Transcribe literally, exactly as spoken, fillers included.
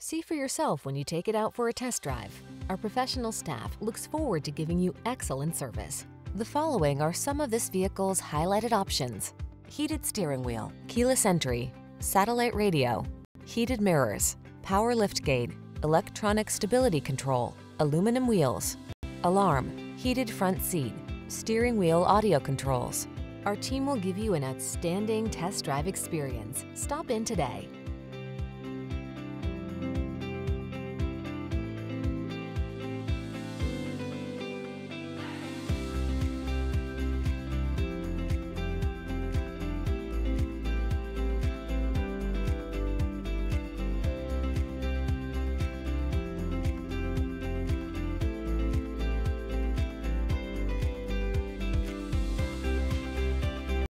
See for yourself when you take it out for a test drive. Our professional staff looks forward to giving you excellent service. The following are some of this vehicle's highlighted options: heated steering wheel, keyless entry, satellite radio, heated mirrors, power liftgate, electronic stability control, aluminum wheels, alarm, heated front seat, steering wheel audio controls. Our team will give you an outstanding test drive experience. Stop in today.